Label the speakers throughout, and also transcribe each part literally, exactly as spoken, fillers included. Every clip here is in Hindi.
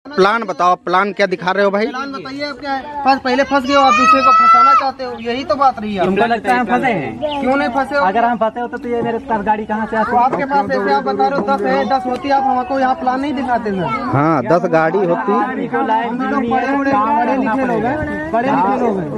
Speaker 1: प्लान बताओ, प्लान क्या दिखा रहे हो भाई?
Speaker 2: प्लान बताइए आप क्या है? पहले फंस गए हो, आप दूसरे को फंसाना चाहते हो, यही तो बात रही है।
Speaker 3: तुमको लगता है हम फंसे हैं?
Speaker 2: क्यों नहीं फंसे हो?
Speaker 3: अगर हम फंसे होते तो ये मेरे पास गाड़ी कहाँ से आती?
Speaker 2: तो आपके पास ऐसे आप बता रहे हो दस है, दस होती, आप हमको यहाँ प्लान नहीं दिखाते सर।
Speaker 1: हाँ, दस गाड़ी होती।
Speaker 2: हम भी लोग पढ़े बड़े पढ़े लिखे लोग हैं, पढ़े लिखे लोग हैं।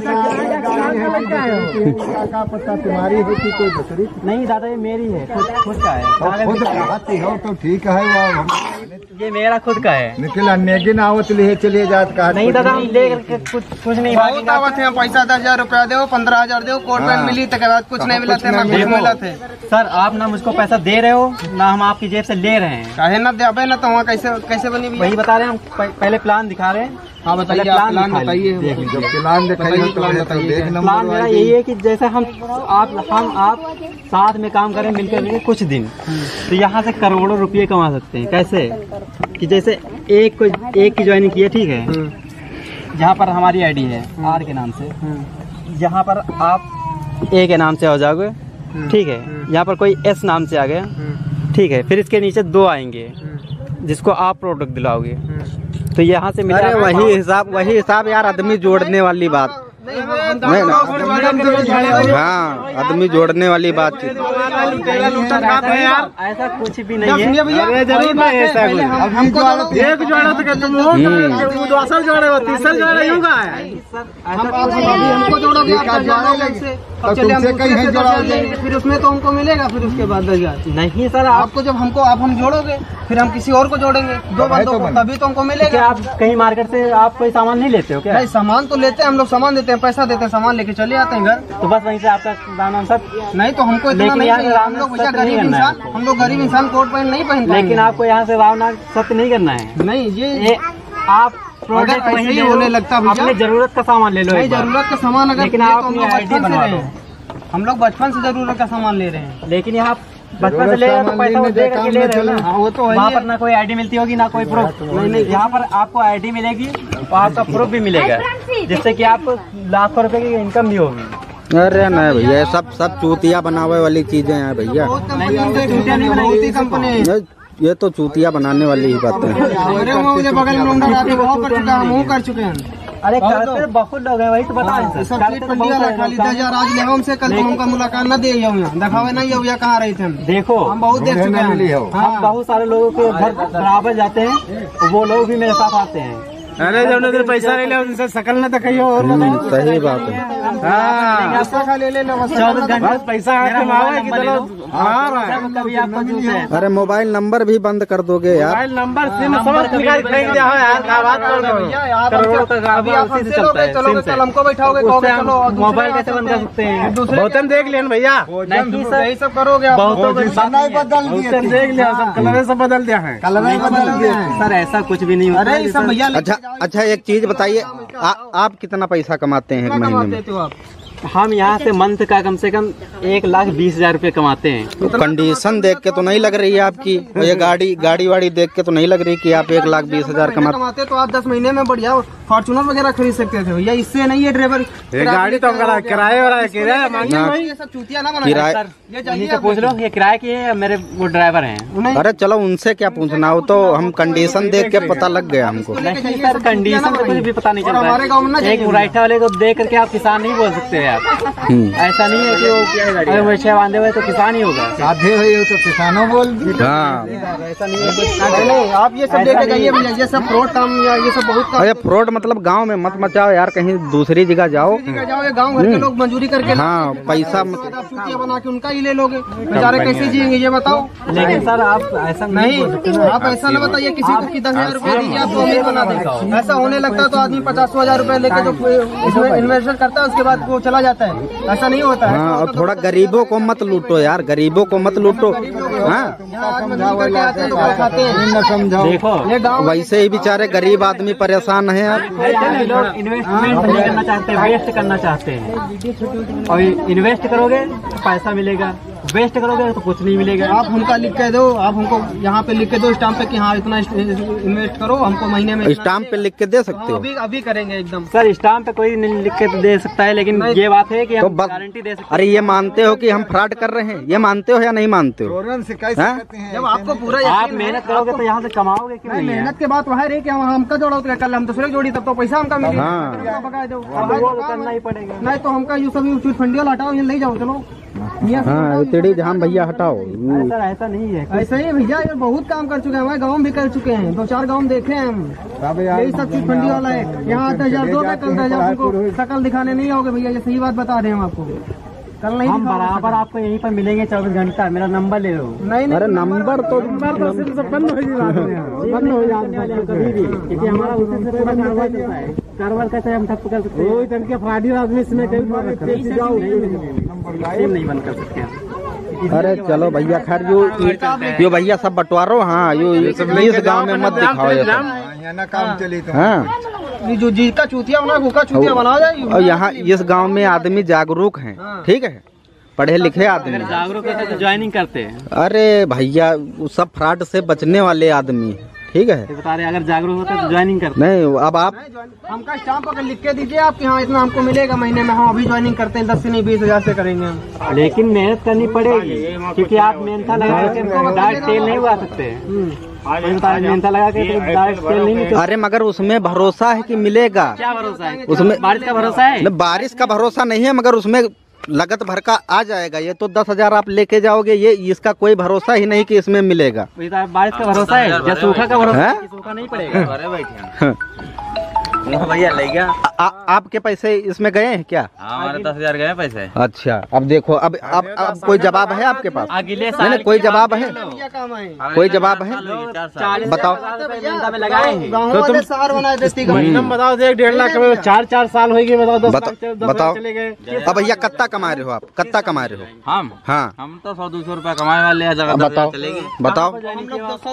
Speaker 4: तुम्हारी होती कोई दूसरी
Speaker 3: नहीं दादा, ये मेरी है, खुद खुद का है।
Speaker 4: खुद आती हो तो ठीक है,
Speaker 3: ये मेरा खुद का है।
Speaker 4: निकल नेगिन आवत लिए चलिए जात का।
Speaker 3: नहीं दादा, हम ले करके कुछ कुछ नहीं
Speaker 2: बहुत आवत है, पैसा दस हजार रूपया दो, पंद्रह हजार दो, कोर्ट पैंट मिली तक बाद कुछ नहीं मिला थे, ना कुछ मिला थे।
Speaker 3: सर आप ना मुझको पैसा दे रहे हो ना हम आपकी जेब से ले रहे हैं।
Speaker 2: काहे ना दे ना, तो वहाँ कैसे कैसे बनी?
Speaker 3: वही बता रहे हैं, हम पहले प्लान दिखा रहे हैं।
Speaker 2: हाँ बताइए, प्लान बताइए।
Speaker 4: प्लान दिखाइए, प्लान बताइए।
Speaker 3: प्लान मेरा यही है कि जैसे हम आप हम आप साथ में काम करें मिलकर मिलकर कुछ दिन, तो यहाँ से करोड़ों रुपये कमा सकते हैं। कैसे कि जैसे एक को एक की ज्वाइनिंग की है, ठीक है, जहाँ पर हमारी आईडी है आर के नाम से, यहाँ पर आप ए के नाम से हो जाओगे, ठीक है, यहाँ पर कोई एस नाम से आ गया, ठीक है, फिर इसके नीचे दो आएंगे जिसको आप प्रोडक्ट दिलाओगे, तो यहाँ से मिला।
Speaker 1: अरे वही हिसाब वही हिसाब यार, आदमी जोड़ने वाली बात नहीं ना। हाँ, आदमी जोड़ने वाली बात।
Speaker 3: ऐसा कुछ भी नहीं है।
Speaker 2: हमको जोड़ोगे फिर उसमें तो हमको मिलेगा, फिर उसके बाद दस हजार।
Speaker 3: नहीं सर,
Speaker 2: आपको जब हमको आप हम जोड़ोगे फिर हम किसी और को जोड़ेंगे, दो बंदों को, तभी तो हमको मिलेगा।
Speaker 3: क्या आप कहीं मार्केट से आप कोई सामान नहीं लेते हो क्या?
Speaker 2: नहीं, सामान तो लेते हैं हम लोग, सामान देते हैं, पैसा देते हैं, सामान लेके चले आते हैं घर।
Speaker 3: तो बस वहीं से आपका दाम वाम सब।
Speaker 2: नहीं तो हमको इतना नहीं चाहिए, हम लोग भैया गरीब इंसान, हम लोग गरीब इंसान कोट पैंट नहीं पहनते।
Speaker 3: लेकिन आपको यहाँ से भावना सत्य नहीं करना है।
Speaker 2: नहीं, ये
Speaker 3: आप प्रोडक्ट
Speaker 2: ऐसे ही होने लगता है,
Speaker 3: अपने जरूरत का सामान ले लो।
Speaker 2: नहीं, जरूरत का सामान अगर,
Speaker 3: लेकिन आप अपनी आईडी बनवा लो।
Speaker 2: हम लोग बचपन से जरूरत का सामान ले रहे हैं,
Speaker 3: लेकिन यहाँ बचपन से ले रहे हो तो पैसा वो दे करके ले रहे हो ना।
Speaker 2: हाँ, वो तो है।
Speaker 3: वहाँ पर ना कोई आईडी मिलती होगी ना कोई प्रूफ। नहीं नहीं, यहाँ पर आपको आईडी मिलेगी और आपका प्रूफ भी मिलेगा, जिससे कि आपको लाखों रुपए की इनकम भी होगी।
Speaker 1: अरे नहीं भैया, सब सब चूतिया बनावे वाली चीजें हैं भैया।
Speaker 2: कंपनी
Speaker 1: ये तो चूतिया बनाने वाली ही बातें हैं।
Speaker 2: अरे मुझे बगल में मुंडा रात वो कर चुका है, मुँह कर चुके हैं।
Speaker 3: अरे करते बहुत लोग हैं, वही तो बता रहे हैं।
Speaker 2: खाली दस हजार आज ले हमसे, कल तुम हमका मुलाकात न दे दिखावे नहीं हो, कहाँ रहे थे?
Speaker 3: देखो
Speaker 2: हम बहुत देख चुके हैं,
Speaker 3: हम बहुत सारे लोगों के घर बराबर जाते हैं, वो लोग भी मेरे साथ आते हैं।
Speaker 2: अरे जब लोग पैसा ले ले उनसे शकल न दिखाइयो। और
Speaker 1: सही बात है।
Speaker 3: चौबीस घंटे पैसा
Speaker 1: अरे मोबाइल नंबर भी बंद कर दोगे यार?
Speaker 2: मोबाइल नंबर सिम सब हमको बैठाओगे,
Speaker 3: मोबाइल कैसे बंद कर सकते हैं?
Speaker 2: बहुत देख लिया भैया, यही सब करोगे, बहुत देख लिया, सब कलर सब बदल दिया है, कलर बदल दिया है
Speaker 3: सर। ऐसा कुछ भी नहीं होता।
Speaker 2: अरे सब भैया।
Speaker 1: अच्छा अच्छा, एक चीज बताइए, आप कितना पैसा कमाते हैं एक महीने में?
Speaker 3: हम यहाँ से मंथ का कम से कम एक लाख बीस हजार रूपए कमाते हैं।
Speaker 1: तो कंडीशन देख के तो नहीं लग रही है आपकी, ये गाड़ी गाड़ी वाड़ी देख के तो नहीं लग रही कि आप एक लाख बीस हजार कमाते।
Speaker 2: तो आप दस महीने में बढ़िया फॉर्चूनर वगैरह खरीद सकते थे भैया, इससे नहीं है ड्राइवर गाड़ी तो किराए वाला चूतिया ना
Speaker 3: किराए से पूछ लो, ये किराए की है, मेरे वो ड्राइवर हैं।
Speaker 1: अरे चलो उनसे क्या पूछना, हो तो हम कंडीशन देख के पता लग गया हमको।
Speaker 3: नहीं सर, कंडीशन से कुछ भी पता नहीं चलता। एक मुराइठा वाले को देख करके आप किसान नहीं बोल सकते यार। ऐसा नहीं है कि वो अगर वैसे बांधे हुए तो किसान ही होगा,
Speaker 4: साधे हुए तो किसानों बोल।
Speaker 1: हाँ,
Speaker 3: ऐसा नहीं है।
Speaker 2: आप ये सब लेके जाइए भैया, ये सब फ्रॉड काम, ये सब बहुत।
Speaker 1: अरे फ्रॉड मतलब गांव में मत मचाओ यार, कहीं दूसरी जगह जाओ।
Speaker 2: जाओ, गाँव घर के लोग मंजूरी करके,
Speaker 1: हाँ, पैसा
Speaker 2: चूतिया बना के उनका ही ले लोगे, बेचारे कैसे जिएंगे ये बताओ।
Speaker 3: लेकिन सर आप ऐसा
Speaker 2: नहीं, आप ऐसा न बताइए किसी को कि दस हजार रूपए दीजिए आपको अमीर बना देगा। ऐसा होने लगता है तो आदमी पचास हजार रूपए लेके जो इसमें इन्वेस्टमेंट करता है उसके बाद वो चला जाता है, ऐसा नहीं होता है।
Speaker 1: हाँ, और थोड़ा गरीबों को मत लूटो यार, गरीबों को मत लूटो। हाँ,
Speaker 3: देखो
Speaker 1: वैसे ही बेचारे गरीब आदमी परेशान है यार।
Speaker 3: लोग इन्वेस्टमेंट नहीं करना चाहते, वेस्ट करना चाहते हैं, और इन्वेस्ट करोगे तो पैसा मिलेगा, वेस्ट करोगे तो कुछ नहीं मिलेगा।
Speaker 2: आप हमका लिख के दो, आप हमको यहाँ पे लिख के दो स्टाम्प पे कि हाँ इतना इन्वेस्ट करो, हमको महीने में
Speaker 1: स्टाम्प पे लिख के दे सकते हो?
Speaker 2: अभी अभी करेंगे एकदम।
Speaker 3: सर स्टाम्प पे कोई नहीं लिख के तो दे सकता है, लेकिन ये बात है कि
Speaker 1: तो
Speaker 3: हम
Speaker 1: बस-
Speaker 3: गारंटी दे सकते
Speaker 1: अरे ये मानते हो कि हम फ्रॉड कर रहे हैं? ये मानते हो या नहीं मानते हो?
Speaker 4: चोरन से कैसे
Speaker 1: हाँ?
Speaker 4: करते हैं?
Speaker 2: जब आपको पूरा
Speaker 3: हैं। आप
Speaker 2: यकीन
Speaker 3: मेहनत
Speaker 2: है,
Speaker 3: करोगे
Speaker 2: आपको-
Speaker 3: तो यहाँ से कमाओगे क्यों
Speaker 2: नहीं,
Speaker 3: नहीं?
Speaker 2: मेहनत के बाद वह रे कि हम हमका जोड़ा होता है, कल हम दूसरे जोड़ी तब तो पैसा हमका मिलेगा।
Speaker 1: हाँ।
Speaker 2: पका दो।
Speaker 3: अब वो तो करना ही पड़ेगा।
Speaker 2: नहीं तो हमका यू सब चूट फंडियल हटाओ, ये ले जाओ चलो। यहाँ से
Speaker 1: हाँ
Speaker 2: हटाओ,
Speaker 1: तेरी जहाँ भैया हटाओ।
Speaker 3: सर ऐसा नहीं है।
Speaker 2: ऐसे ही भैया ये बहुत काम कर चुके हैं, हमारे गाँव भी कर चुके हैं, दो चार गाँव देखे हैं हम।
Speaker 4: अब यार
Speaker 2: यही सब चीज फंडी वाला है। यहाँ दस हजार दो कल दस हजार तुमको शकल दिखाने नहीं आओगे भैया, ये सही बात बता रहे हैं हम आपको। कल नहीं
Speaker 3: हम
Speaker 2: दिखाओगे
Speaker 3: बराबर
Speaker 2: शकल।
Speaker 3: आपको यहीं पर मिलेंगे चौबीस घंटा। मेरा नंबर ले लो।
Speaker 2: नहीं नहीं
Speaker 1: अरे नंबर तो
Speaker 2: बंद हो
Speaker 3: बंद हो जाए कभी भी, क्योंकि हमारा उसी से पूरा कारोबार चलता है। कारोबार कैसे हम ठप कर सकते हैं? फ्रॉडी आदमी इसमें नहीं बंद कर सकते हैं।
Speaker 1: अरे चलो भैया, खैर यो यो भैया सब बंटवारो। हाँ यो इस गाँव में मत दिखाओ ये सब।
Speaker 4: यहाँ ना काम चली तो
Speaker 1: हाँ,
Speaker 2: ये जो जी का चूतिया बना भूखा चूतिया बना जाए।
Speaker 1: और यहाँ इस गांव में आदमी जागरूक हैं, ठीक है, पढ़े लिखे आदमी।
Speaker 3: जागरूक है तो ज्वाइनिंग करते हैं।
Speaker 1: अरे भैया वो सब फ्रॉड से बचने वाले आदमी हैं, ठीक है।
Speaker 3: ये बता रहे अगर जागरूक होते तो ज्वाइनिंग करते।
Speaker 1: नहीं अब आप
Speaker 2: हमका स्टाम्प अगर लिख के दीजिए आप कि हाँ इतना हमको मिलेगा महीने में, हम अभी ज्वाइनिंग करते हैं, दस से नहीं बीस हजार से करेंगे हम।
Speaker 3: लेकिन मेहनत करनी पड़ेगी, क्योंकि आप मेहनत लगा के डायरेक्ट तेल नहीं उगा सकते। मेहनत लगा के डायरेक्ट तेल नहीं निकल।
Speaker 1: अरे मगर उसमें भरोसा है कि मिलेगा।
Speaker 3: क्या भरोसा है?
Speaker 1: उसमें
Speaker 3: बारिश का भरोसा है?
Speaker 1: नहीं, बारिश का भरोसा नहीं है, मगर उसमें लगत भर का आ जाएगा। ये तो दस हजार आप लेके जाओगे, ये इसका कोई भरोसा ही नहीं कि इसमें मिलेगा।
Speaker 3: बारिश का भरोसा है या सूखा का भरोसा है?
Speaker 1: हैं?
Speaker 3: सूखा नहीं पड़ेगा। भैया ले गया।
Speaker 1: आ, आपके पैसे इसमें गए हैं क्या?
Speaker 3: हमारे दस हजार गए पैसे।
Speaker 1: अच्छा अब देखो, अब अब अब कोई जवाब है आपके पास?
Speaker 3: अगले
Speaker 1: नहीं नहीं, कोई जवाब है?
Speaker 2: क्या काम है?
Speaker 1: कोई जवाब है? बताओ।
Speaker 3: में लगाए हैं।
Speaker 2: गाँव वाले शहर बनाए देती
Speaker 3: महीना में बताओ एक डेढ़ लाख चार चार साल हो गए। बताओ दस
Speaker 1: बताओ
Speaker 3: लाख
Speaker 1: बताओ।
Speaker 3: चले गए।
Speaker 1: अब भैया कत्ता कमा रहे हो आप? कत्ता कमा रहे हो?
Speaker 5: हम
Speaker 1: हाँ
Speaker 5: हम तो सौ दो सौ रुपया कमाए वाले हैं।
Speaker 1: अब बताओ बताओ।
Speaker 2: हम लोग